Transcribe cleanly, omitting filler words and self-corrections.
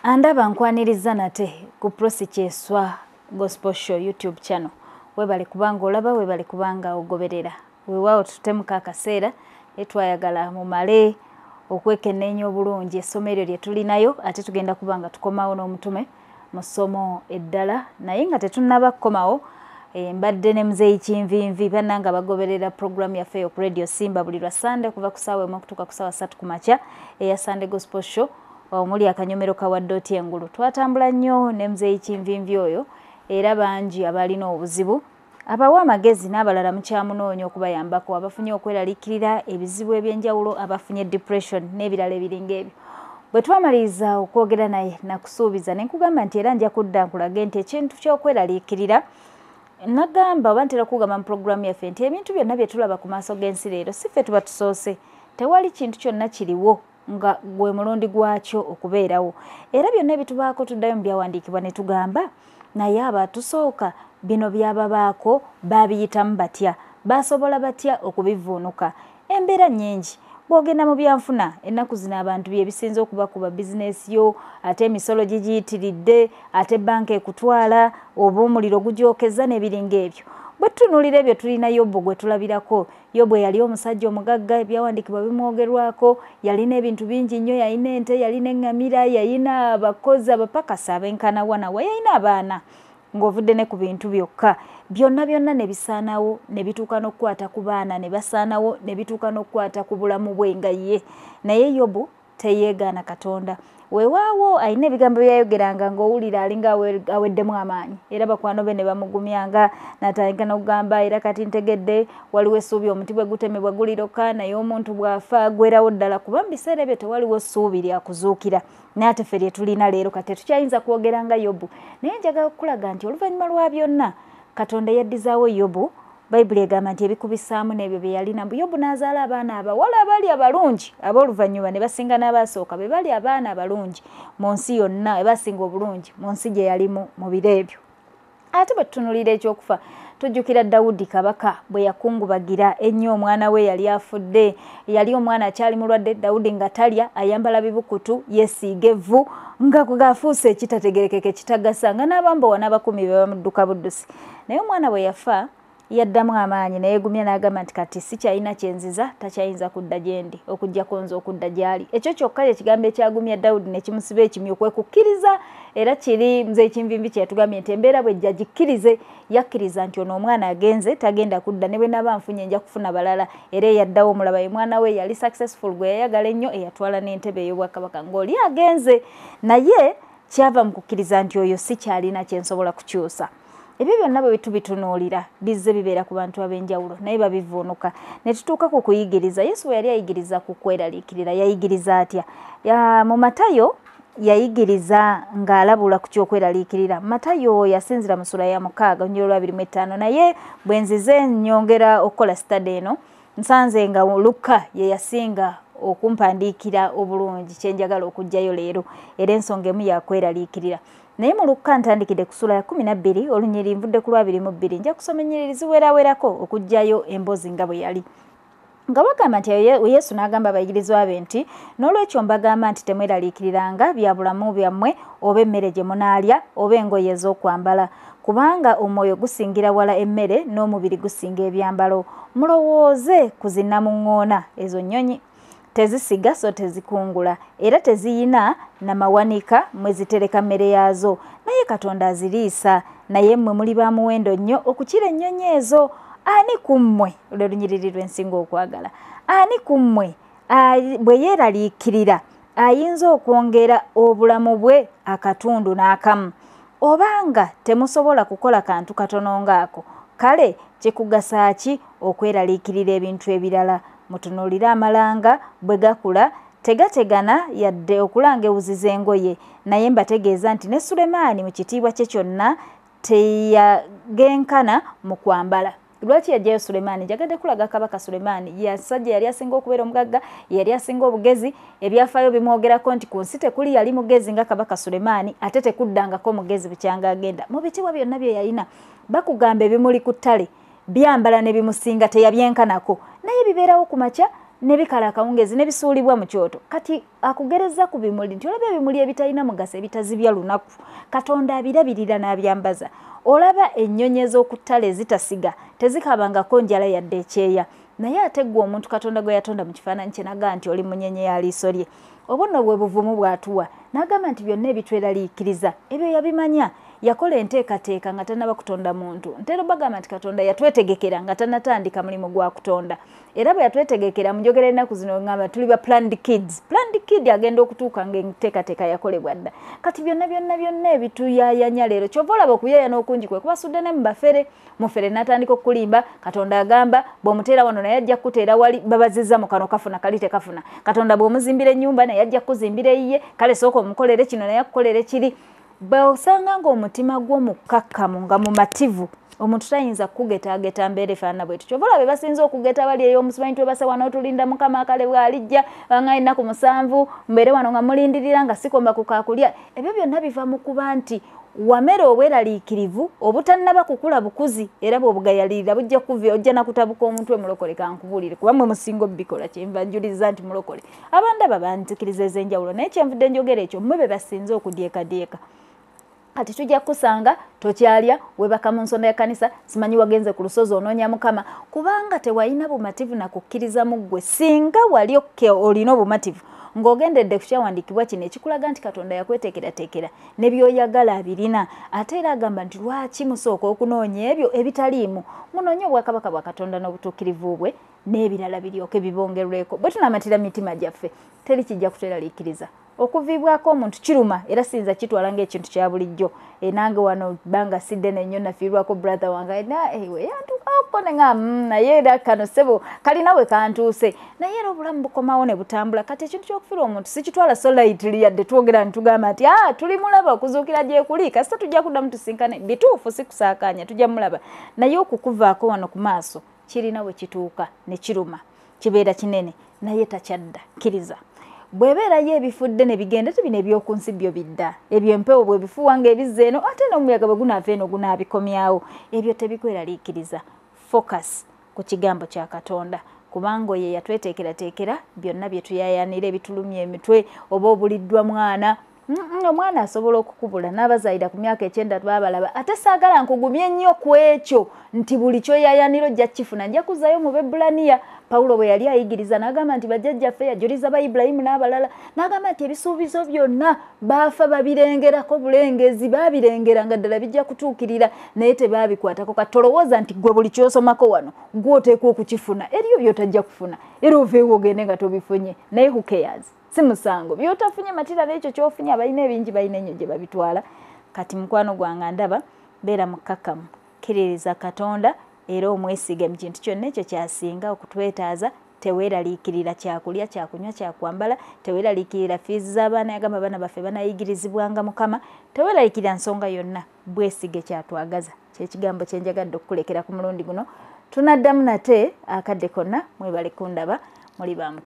Andaba nkwaniriza nate ku Prosi Kyeswa Gospel Show YouTube channel. Webale kubanga olaba, webale kubanga ogoberera. Weewaawo tutemuka akaseera etwayagala mu male okwekenneenya obulungi essomero lye tulinayo ate tugenda kubanga tukomawo n'omutume mu ssomo eddala naye nga tetunnaba kukomawo mbadde ne muzeeyi Kinvinvi bannanga bagoberera program yaffe ku Radio Simba buli lwa Sunday kuva ku ssaawa emu okutuuka ku ssaawa 3 ku makya eya Sunday Gospel Show omuli akanyomero ka Waddooti engulu. Twatambula nnyo ne muzeeyi Kinvinvi oyo era bangi abalina obuzibu abawa amagezi n'abalala mukyamunoonya okubayambako abafunye okweraliikirira ebizibu ebyenjawulo abafunye depression n'ebirala ebiringa ebyo. Bwe twamaliriza okwogera naye nakusuubiza ne nkugamba nti era nja kudda nkulage nti ekintu ky'okweraliikirira nagamba oba ntera kugamba mu programu yaffe nti ebintu byonna bye tulaba ku maaso g'ensi leero si ffe tuba tusoose tewali kintu kyonna kiriwo nga gwe mulundi gwakyo okubeerawo era byonna ebitubaako tuddayo mu byawandiikibwa ne tugamba naye abatusooka bino byababaako baabiyitamu batya basobola batya okubivuunuka embeera nnyingi bw'ogenda mu byanfuna ennaku zino abantu byebisinza okuba ku bizinesi yo ate emisolo gigiyitiridde ate banka ekutwala oba omuliro gugyokeza n'ebiringa ebyo bwe tutunuulira ebyo tulina Yobu gwe tulabirako Yobu yali omusajja omugagga ebyawandiikibwa bimwogerwako yalina ebintu bingi nnyo yalina ente yalina eŋŋamira yalina abakozi abapakasi abenkanawa yalina abaana ng'ovudde ne ku bintu byokka byonna ne bisaanawo ne bituuka n'okukwata ku baana ne basaanawo ne bituuka n'okukwata ku bulamu bwe nga ye naye Yobu teyeegaana Katonda weewaawo alina ebigambo byayogeranga ng'owulira alinga aweddemu amaanyi era bakwano be ne bamugumyanga n'atandika n'okugamba era kati ntegedde waliwo essuubi omuti bwe gutemebwa guliroka naye omuntu bw'afa agwerawo ddala kuba mu biseera ebyo tewaliwo ssuubi lyakuzuukira n'ate ffe lye tulina leero kati tetukyayinza kwogera nga Yobu naye njagala okulaga nti oluvannyuma lwa byonna Katonda yaddizaawo Yobu Bayibuli egamba nti ebikubisaamu n'ebyo bye yalina mbu Yobu n'azaala abaana abawala abaali abalungi ab'oluvannyuma ne basinga n'abaasooka be bali abaana abalungi mu nsi yonna basinga obulungi mu nsi gye yalimu mu biro ebyo. Ate bwe tutunuulira ekyokufa tujjukira Dawudi kabaka bwe yakungubagira ennyo omwana we yali afudde yali omwana akyali mulwadde Dawudi nga talya ayambala bibukutu yesiiga evvu nga gaafuuse ekitategerekeka ekitagasa nga n'abambowa n'abakumi be bamudduka buddusi naye omwana bwe yafa yaddamu amaanyi nayegumya n'agamba nti kati sikyalina kyenziza takyayinza kudda gyendi okuggyako nze okudda gyali ekyo kyokka ekigambo ekyagumya Dawudi ne kimusiba ekimyu okwekukkiriza era kiri muzeeyi Kinvinvi kye yatugambye nti embeera bw'ejja gikkirize yakkiriza nti ono omwana agenze tagenda kudda ne bwe naaba nfunye nja kufuna balala era eyaddawo omulaba ye mwana we yali successful gwe yayagala ennyo eyatwala n'entebe ey'obwakabaka ng'oli agenze naye kyava mu kukkiriza nti oyo sikyalina kyensobola kukyusa. Ebyo byonna bwe tubitunuulira bizze bibeera ku bantu ab'enjawulo naye babivuunuka ne tutuuka ku kuyigiriza Yesu bwe yali ayigiriza ku kweraliikirira yayigiriza atya mu Matayo yayigiriza ng'alabula ku ky'okweraliikirira Matayo yasinzira mu ssula ya 6 njiro lwa 25 naye bwe nzize nnyongera okukola study eno nsanze nga Luka ye yasinga okumpandiikira obulungi kyenjagala okuggyayo leero era ensonga emu yakweraliikirira naye mu Luka ntandikidde ku ssula ya 12 olunyiri nvudde ku lwa 22 nja kusoma ennyiriri ziwerawerako okuggyayo emboozi nga bwe yali nga bagamba nti Yesu n'agamba abayigirizwa be nti n'olwekyo mbagamba nti temweraliikiriranga bya bulamu byammwe oba emmere gye munaalya oba engoye ez'okwambala kubanga omwoyo gusingira wala emmere n'omubiri gusinga ebyambalo mulowooze ku zinnamuŋŋoona ezo nnyonyi tezisiga so tezikungula era teziyina namawanika mwe zitereka mmere yaazo naye Katonda aziriisa naye mmwe muli ba muwendo nnyo okukira ennyonyi ezo ani ku mmwe lwe lunyiriri lwensinga okwagala ani ku mmwe bwe yeeraliikirira ayinza okwongera obulamu bwe akatundu n'akamu obanga temusobola kukola kantu katono ng'ako kale kikugasa ki okweraliikirira ebintu ebirala mutunuulire amalanga bwe gakula tegategana yadde okulanga ewuzi z'engoye naye mbategeeza nti ne Sulemaani mu kitiibwa kye kyonna teyagenkana mu kwambala. Lwaki yajjayo Sulemaani? Njagadde kulaga kabaka Sulemaani yasajja yali asinga okubeera omugagga yali asinga obugezi ebyafaayo bimwogerako nti ku nsi tekuli yali mugezi nga kabaka Sulemaani ate tekuddangako mugezi bukyanga agenda mu bitiibwa byonna bye yalina bakugamba ebimuli ku ttale byambala ne bimusinga teyabyenkanako naye bibeerawo ku makya nebikala akawungezi nebisuulibwa mu kyoto kati akugereza ku bimuli nti olaba ebimuli ebitalina mugaso ebitazibya lunaku Katonda abirabirira n'abyambaza olaba ennyonyi ez'okuttale zitasiga tezikabangako njala yadde ekyeya naye ate ggwe omuntu Katonda gwe yatonda mu kifaananyi kye n'agamba nti oli munyenye ya liiso lye obunno bwe buvumu bw'atuwa n'agamba nti byonna ebitweraliikiriza ebyo yabimanya yakola enteekateeka nga tannaba kutonda muntu ntera bagamba nti Katonda yatwetegekera nga tannatandika mulimu gwa kutonda era bwe yatwetegekera mu njogera ennaku zino ngamba tuli ba planned kids agenda okutuuka ng'enteekateeka yakolebwa dda kati byonna ebituyayanya leero kyova olaba okuyaya n'okungi kwe kubasudde ne mubafere mufere n'atandika okulimba Katonda agamba bw'omuteera wano naye ajja kuteera wali babazizza mu kano kafuna kali tekafuna Katonda bw'omuzimbira ennyumba naye ajja kuzimbira eyiye kale sooka omukolere kino naye akukolere kiri bw'osanga ng'omutima gw'omukakkamu nga mumativu omuntu tayinza kugetageta mbeera efaanana bwetu kyova olaba basinza okugeta bali ey'omusimanyi twebasa wano tulinda mukama akale bw'alijja banga ennaku 7 mbeere wano nga mulindirira nga sikomba kukakulya ebyo byonna biva mu kuba nti wamera obweraliikirivu obutannaba kukula bukuzi era bw'obugayalirira bujja kuva ojja nakutabuka omuntu emulokole kankubuulire kuba mwe musinga obbikola kyenva njuliza nti mulokole abandaba banzikiriza ez'enjawulo naye kyenvudde njogera ekyo mmwe be basinze okudyekadyeka kati tujja kusanga tokyalya webaka mu nsonda ya kanisa simanyi wagenze ku lusozi onoonya mukama kubanga tewalina bumativu na kukkiriza mu ggwe singa wali olina obumativu ng'ogendedde ku kyawandiikibwa kino ekikulaga nti Katonda yakweteekerateekera ne by'oyagala abirina ate era agamba nti lwaki musooka okunoonya ebyo ebitaliimu munoonye obwakabaka bwa Katonda n'obutuukirivu bwe n'ebirala biryoke bibongerweko bwe tunamatira mitima gyaffe teri kijja kuteraliikiriza okuviibwako omuntu kiruma era sinza kitwala ng'ekintu kya bulijjo nange wano banga sidde nenyo nafiirwako brother wange ewe yantukako nenga naye era kano sebo kalina we kantuuse naye era obulamu bukomawo ne butambula kati ekintu ky'okufiirwa omuntu sikitwala so lightly yadde twogera ntugamba nti tuli mulaba okuzuukira gye kuli kasita tujja kuddamu tusinkane bituufu sikusaakaanya tujja mulaba naye okukuvaako wano ku maaso kirina we kituuka ne kiruma kibeera kinene naye takyadda kkiriza bwebeerayo ebifudde ne bigenda tebino ebyokunsi byo bidda ebyo empewo bwe bifuuwa ng'ebizza eno ate n'omuyaga bwe gunaava eno gunaabikomyawo ebyo tebikweraliikiriza focus ku kigambo kya Katonda kubanga ye yatweteekerateekera byonna bye tuyayanira ebitulumya emitwe oba obuliddwa mwana omwana asobola okukubula n'abazaayira ku myaka 9 babalaba ate saagala nkugumye nnyo ku ekyo nti buli kyoyayanira ojja kifuna nja kuzaayo mu Bebbulaniya Pawulo bwe yali ayigiriza n'agamba nti bajjajjaffe yajuliza ba Ibulayimu n'abalala n'agamba nti ebisuubizo byonna baafa babirengerako bulengezi baabirengera nga ddala bijja kutuukirira naye tebaabikwatako katolowooza nti gwe buli kyosomako wano gw'oteekwa okukifuna eriyo by'otajja kufuna era oveewo ogende nga tobifunye naye who cares si musango by'otafunye matira n'ekyo ky'ofunye abalina ebingi balina ennyo gye babitwala kati mukwano gwange ndaba beera mukkakkamu kkiririza Katonda era omwesige mu kintu kyonna ekyo kyasinga okutwetaaza teweeraliikirira kyakulya kyakunywa kyakwambala teweeraliikirira fiizi z'abaana yagamba abaana baffe banayigirizibwanga mukama teweeraliikirira nsonga yonna bwesige kyatwagaza kyekigambo kyenjagadde okukulekera ku mulundi guno tunaddamu nate akadde konna mwebale kundaba muli bamu